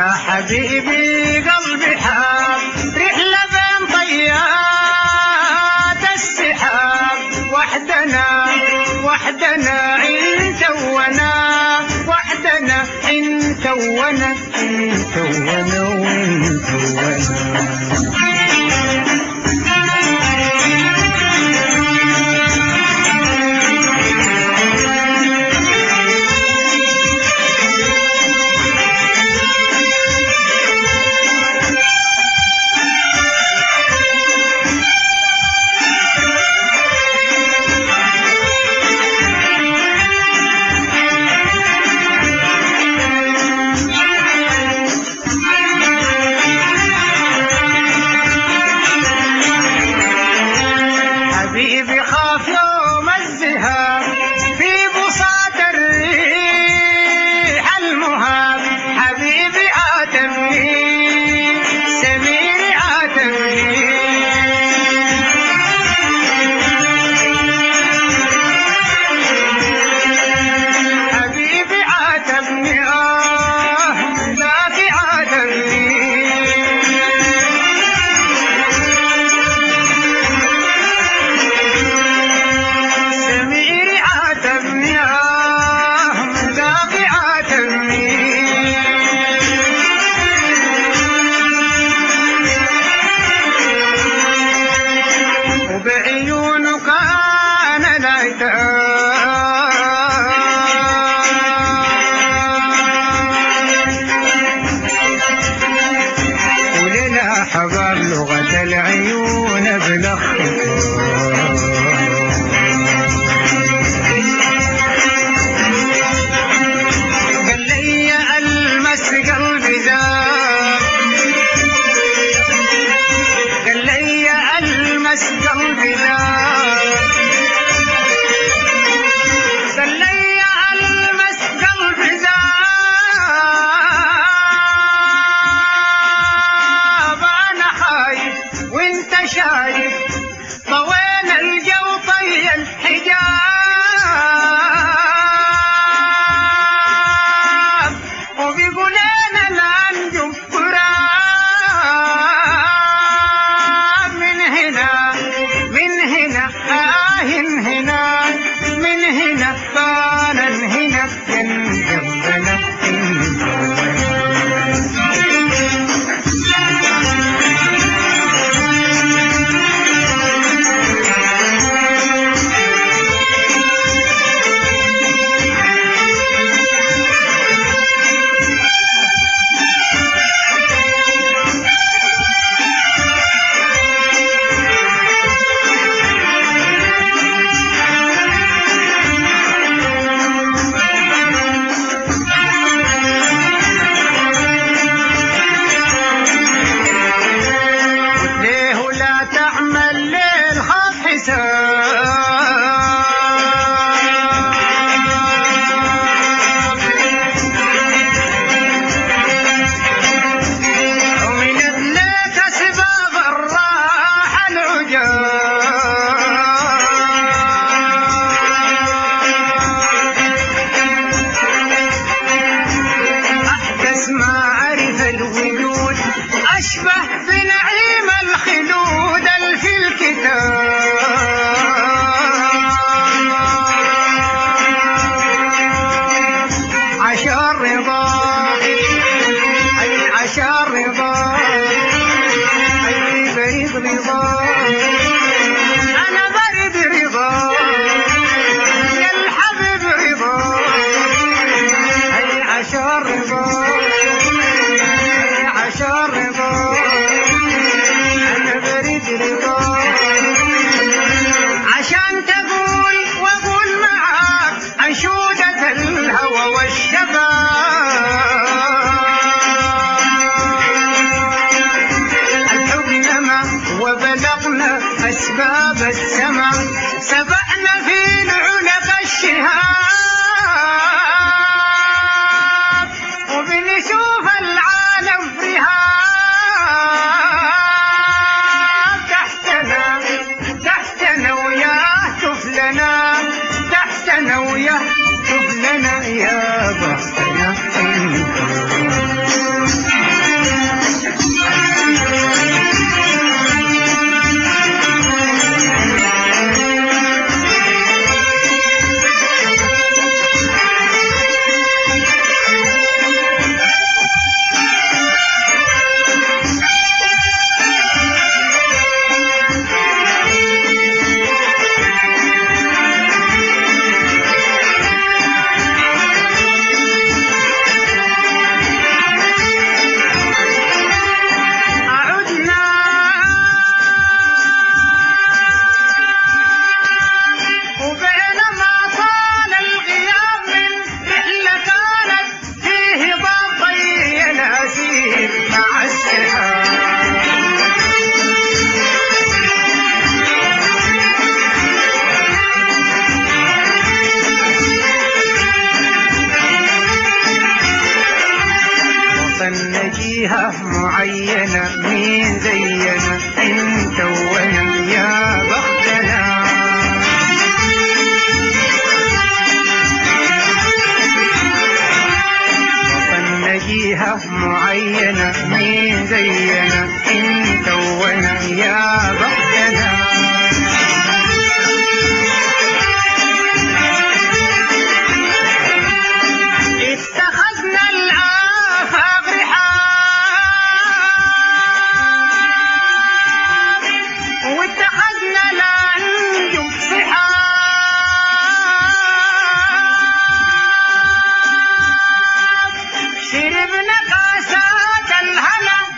يا حبيبي قلبي حاب رحلة بين طيات السحاب، وحدنا وحدنا انت وانا، وحدنا انت وانا، انت وانا وانت وانا. حبيبي خاف يوم الذهاب في بساط الريح المهاب، حبيبي عاتبني سميري عاتبني، حبيبي عاتبني ذاك عاتبني. وبعيونك أنا العتاب، ولنا حباب لغة العيون بلخبطها. قال لي ألمس قلبي ذاب، قال لي ألمس قلبي ذاب، قال لي ألمس قلبي ذاب، أنا خايف وانت شايف طوينا الجو طي الحجاب، وبيقولنا الأنجم قراب، من هنا من هنا هنا من هنا بانا هنا جنبنا. تعمل ليل خاف حساب، ومن بليك سباب الراحة العجاب، أحدث ما عرف الوجود أشبه بنعيم الخلود في الكتاب، عشان رضا أي عشان رضا أي بريد رضا، أنا بريد رضا يا الحبيب رضا، أي عشان رضا أي عشان رضا، عشان تقول واقول معاك انشودة الهوى والشباب، الحب نما وبلغ وطننا جهة معينة مين زينا انت وانا يا بختنا. وطننا جهة معينة مين زينا انت وانا يا بختنا. اتخذنا الآفاق رحاب واتخذنا الأنجم سحاب. شربنا كاسات الهنا